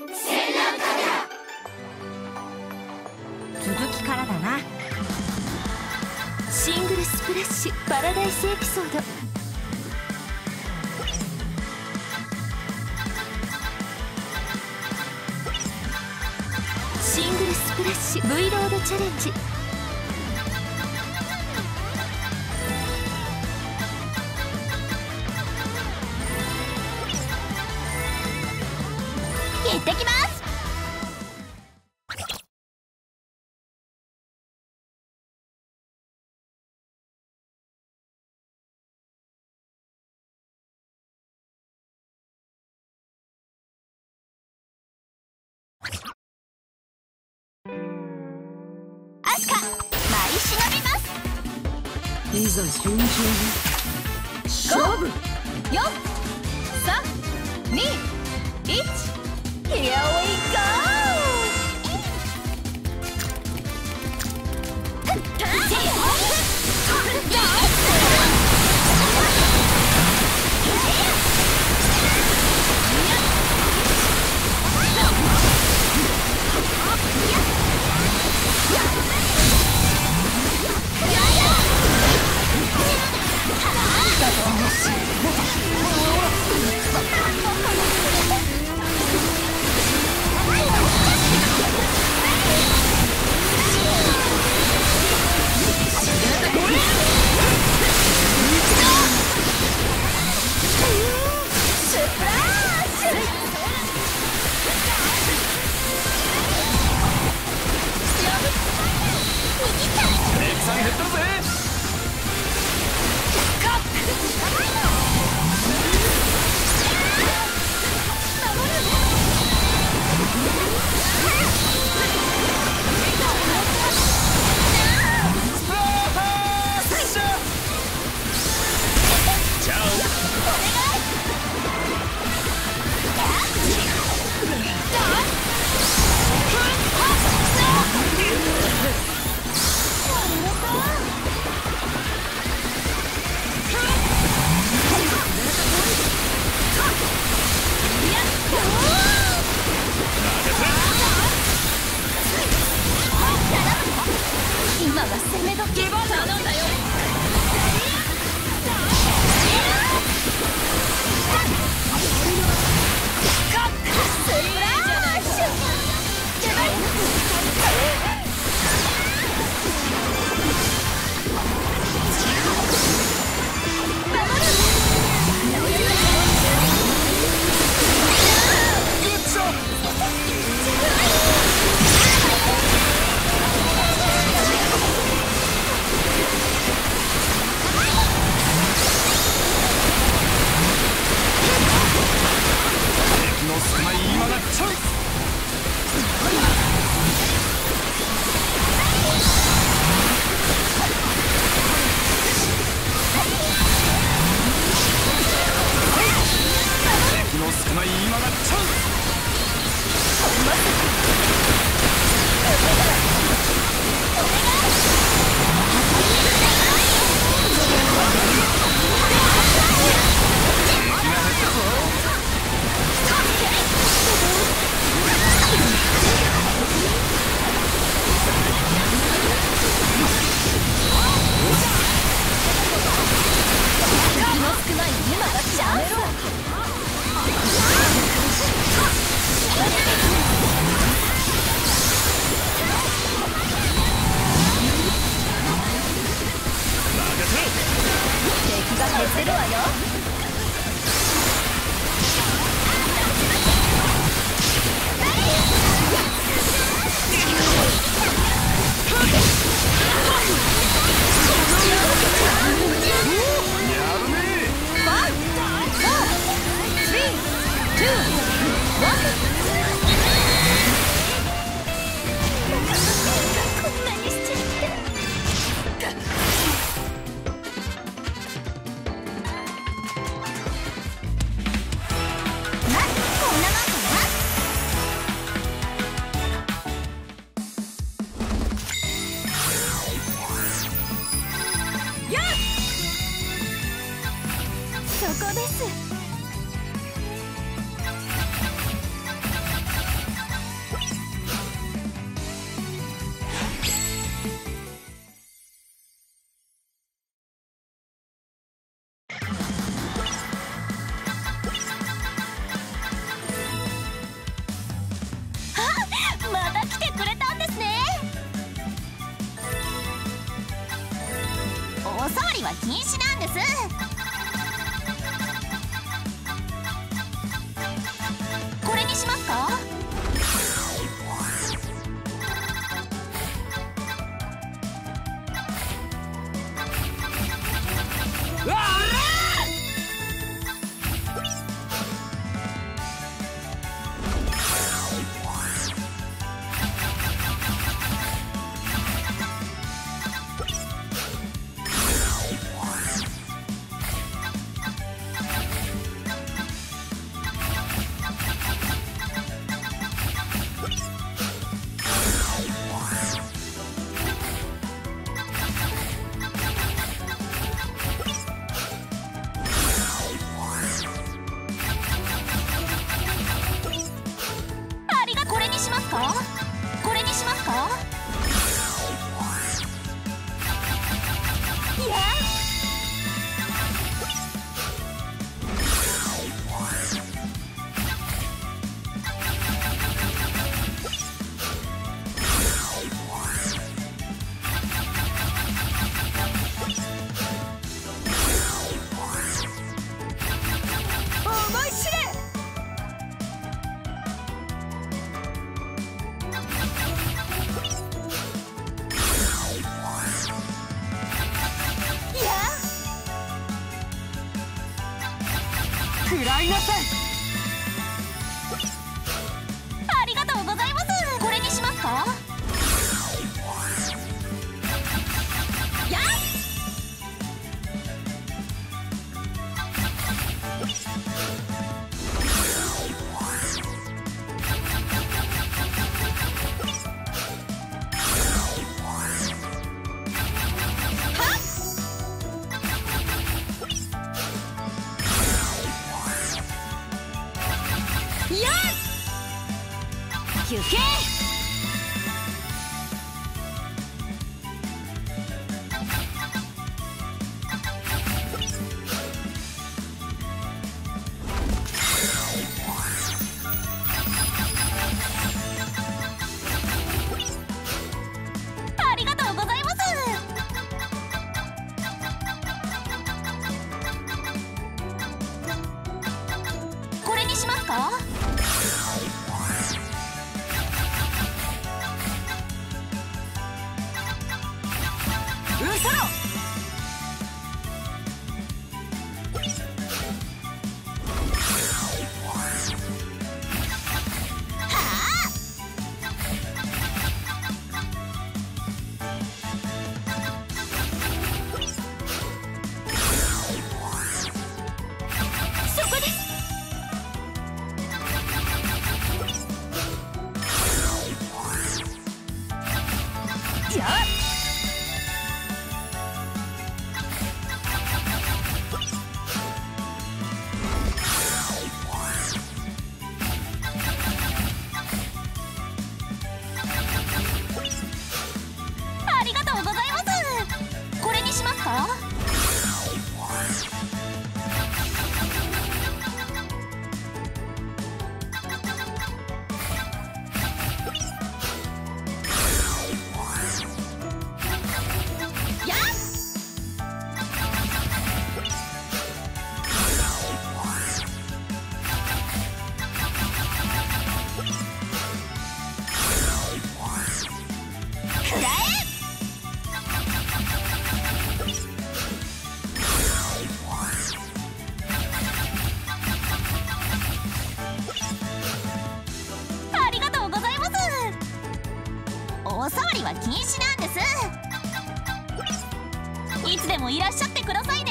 続きからだな。シングルスプラッシュパラダイスエピソード。シングルスプラッシュ V ロードチャレンジ。 行ってきます。アスカ、舞い忍びます。 いざ尋常に勝負。 4、3、2、1、Here we go! 今が攻め時。頼んだよ。 か？これにしますか？いや思い知れ。 食らいなさい。 ありがとうございます。これにしますか？やっ休憩。ありがとうございます。これにしますか？嘘ろ。そこです。やっありがとうございます。これにしますか？やっくらえ。ありがとうございます。お触りは禁止なんです。いつでもいらっしゃってくださいね。